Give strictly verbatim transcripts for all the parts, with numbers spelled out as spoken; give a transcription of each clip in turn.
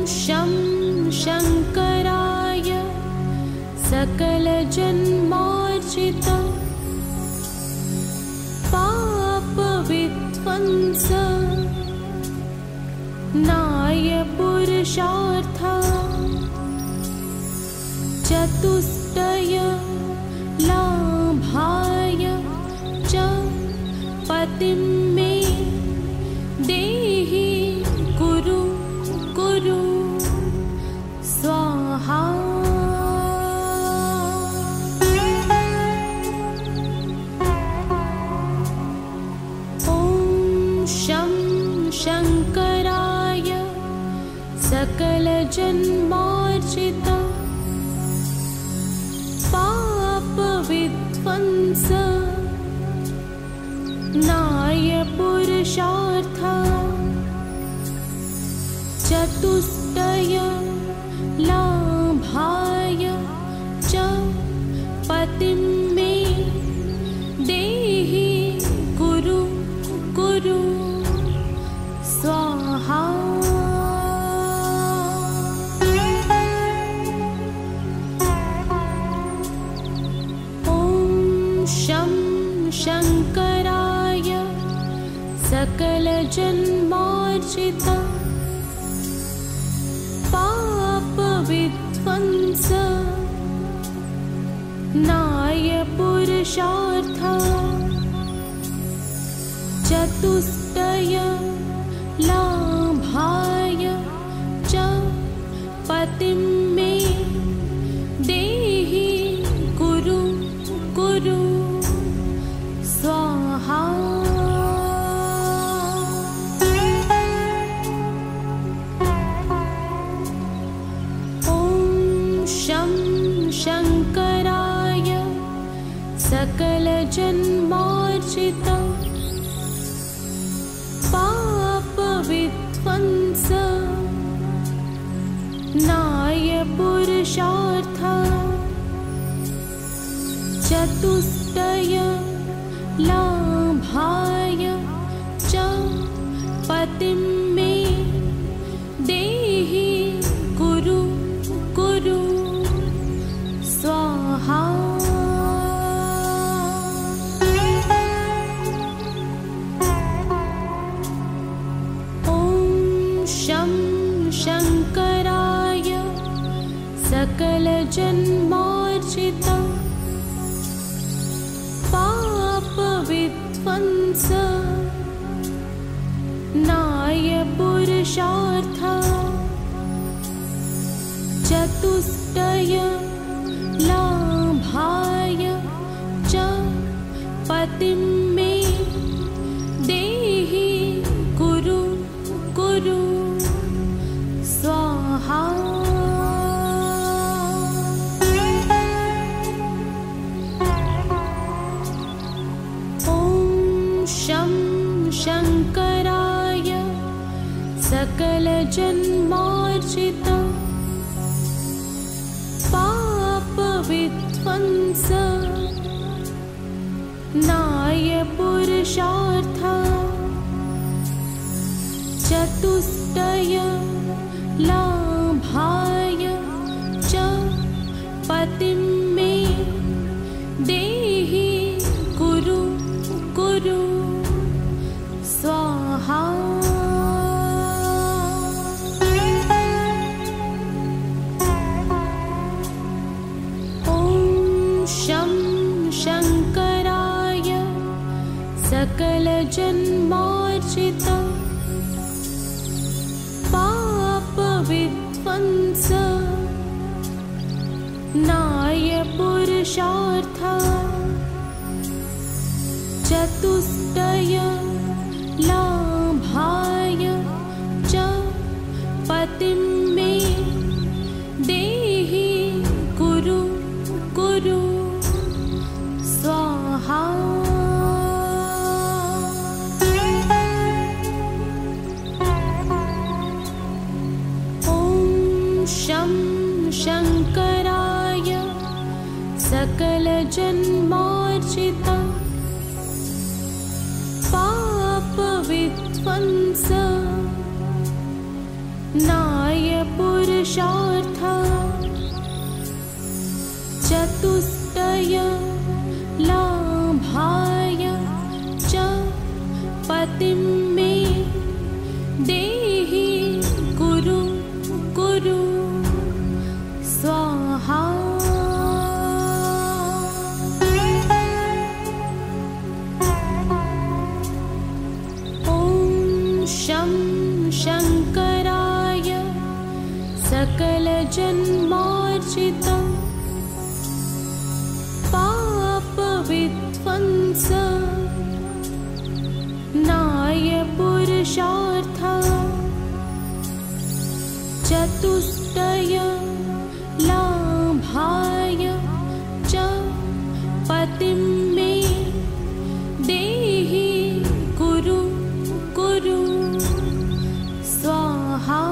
शं शङ्कराय सकलजन्मार्जित पापविध्वंस नाय पुरुषार्थ चतुष्टय लाभाय च पतिं मे देहि कुरु कुरु स्वाहा। ॐ शं शङ्कराय सकलजन्मार्जित पापविध्वंस नाय पुरुषार्थ चतुष्टय लाभाय च पतिं मे देहि कुरु कुरु स्वाहा। ॐ शं शङ्कराय सकलजन्मार्जित पापविध्वंस नाय पुरुषार्थ चतुष्टय लाभाय च पतिं मे देहि कुरु कुरु स्वाहा। ॐ शं शङ्कराय सकलजन्मार्जित पापविध्वंस नाय पुरुषार्थ चतुष्टय लाभाय च पतिं मे देहि कुरु कुरु स्वाहा। ॐ शं शङ्कराय सकलजन्मार्जित पापविध्वंस नाय पुरुषार्थ चतुष्टय लाभाय च पतिं मे देहि कुरु कुरु स्वाहा। ॐ शं शङ्कराय सकलजन्मार्जित पापविध्वंस नाय पुरुषार्थ चतुष्टय लाभाय च पतिं मे देहि कुरु कुरु स्वाहा। ॐ शं शङ्कराय सकलजन्मार्जित पापविध्वंस नाय पुरुषार्थ चतुष्टय लाभाय च पतिं मे देहि कुरु कुरु स्वाहा। ॐ शं शङ्कराय सकलजन्मार्जित पापविध्वंस नाय पुरुषार्थ चतुष्टय लाभाय च पतिं मे देहि कुरु कुरु स्वाहा। शं शङ्कराय सकलजन्मार्जितं पापविध्वंस नाय पुरुषार्थ चतुष्टय लाभाय च पतिं मे देहि कुरु कुरु स्वाहा।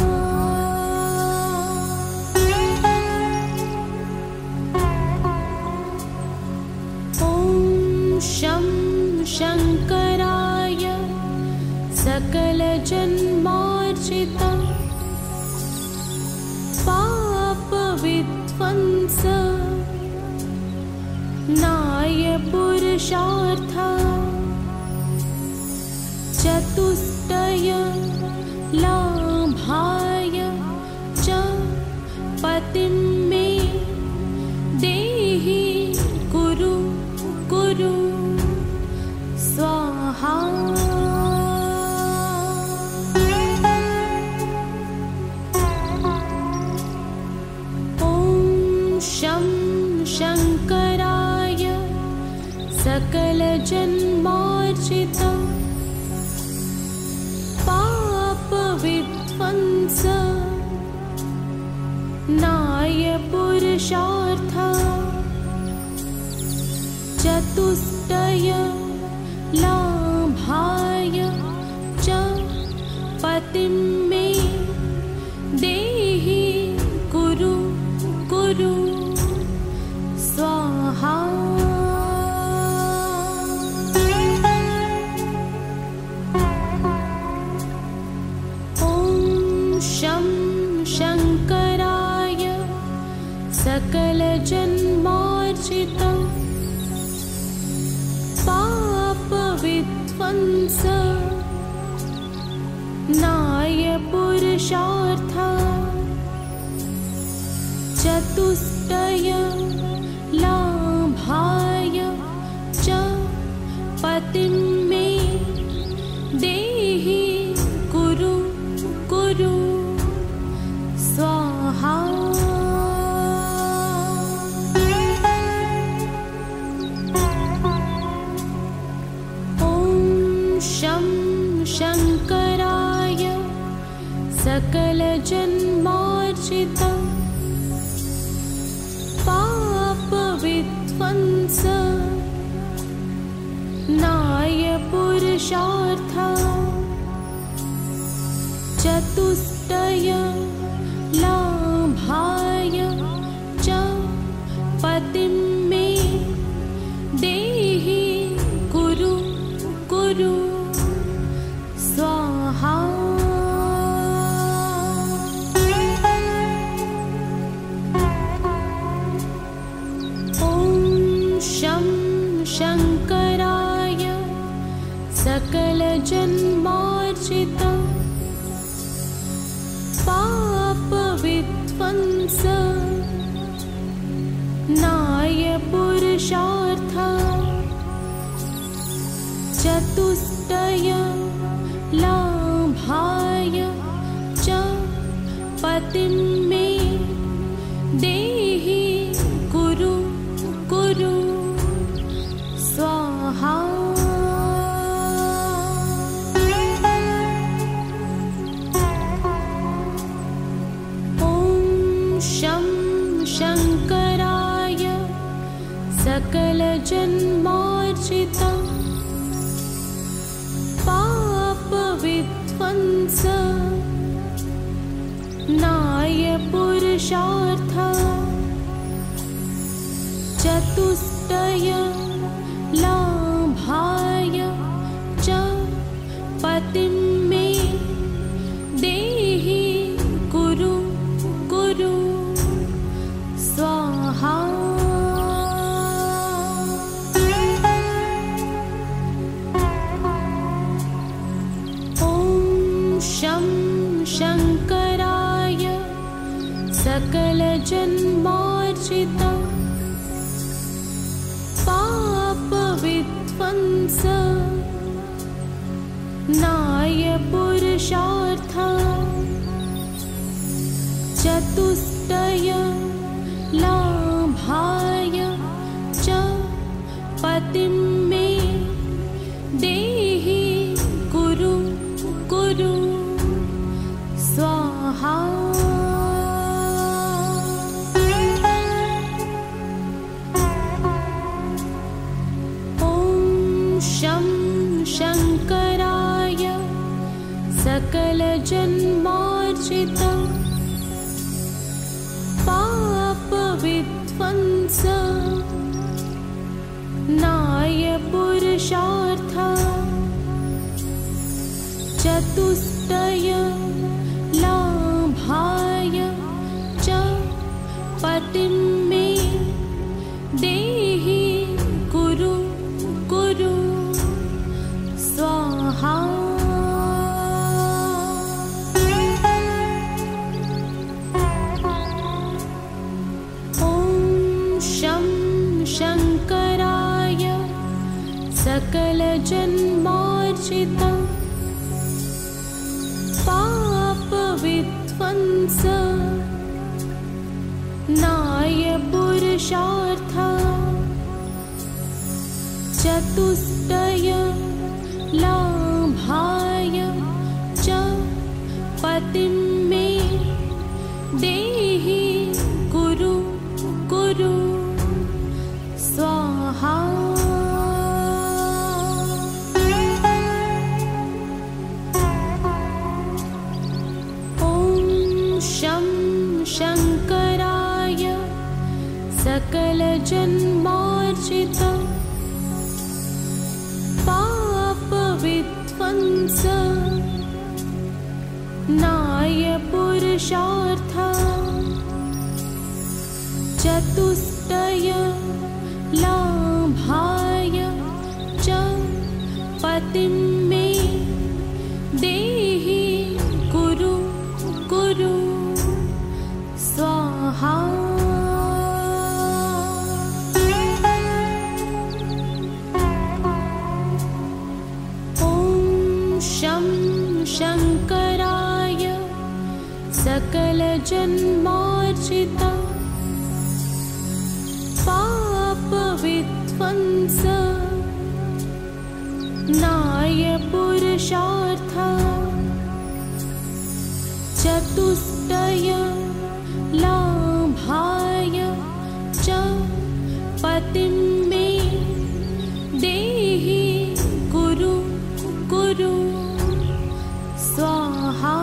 ॐ शं शङ्कराय सकलजन्मार्जितं पापविध्वंस नाय पुरुषार्थ चतुष्टय लाभाय च पतिं मे देहि कुरु कुरु स्वाहा। ॐ शं शङ्कराय सकलजन्मार्जितं पापविध्वंस नाय पुरुषार्थ चतुष्टय लाभाय च पतिं मे देहि कुरु कुरु स्वाहा। शं शङ्कराय सकलजन्मार्जितं पापविध्वंस नाय पुरुषार्थ चतुष्टय लाभाय च पतिं मे देहि कुरु कुरु स्वाहा। ॐ शं शङ्कराय सकलजन्मार्जितं पापविध्वंस नाय पुरुषार्थ चतुष्टय लाभाय च पतिं मे देहि कुरु कुरु स्वाहा। ॐ शं शङ्कराय सकलजन्मार्जितं पापविध्वंस नाय पुरुषार्थ चतुष्टय लाभाय च पतिं मे देहि कुरु कुरु स्वाहा। शं शङ्कराय सकलजन्मार्जितं पापविध्वंस नाय पुरुषार्थ चतुष्टय लाभाय च पतिं मे देहि कुरु शं शङ्कराय सकलजन्मार्जितं पापविध्वंस नाय पुरुषार्था चतुष्टय लाभाय च पतिं मे देहि कुरु कुरु स्वाहा। ॐ शं शङ्कराय सकलजन्मार्जितं पापविध्वंस नाय पुरुषार्था चतुष्टय लाभाय च पतिं मे देहि कुरु कुरु स्वाहा। ॐ शं शङ्कराय सकलजन्मार्जितं पापविध्वंस नाय पुरुषार्था चतुष्टय लाभाय च पतिं मे देहि कुरु कुरु स्वाहा। ॐ शं शङ्कराय सकलजन्मार्जितं पापविध्वंस नाय पुरुषार्था चतुष्टय लाभाय च पतिं मे देहि कुरु कुरु स्वाहा। ॐ शं शङ्कराय सकलजन्मार्जितं पापविध्वंस नाय पुरुषार्था चतुष्टय लाभाय च पतिं मे देहि कुरु कुरु स्वाहा।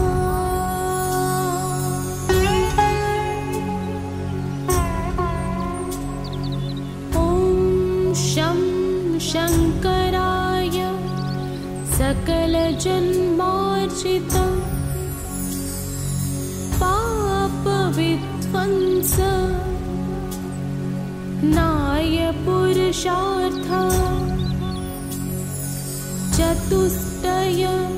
ॐ शं शङ्कराय सकलजन्मार्जितं पापविध्वंस नाय पुरुषार्था चतुष्टय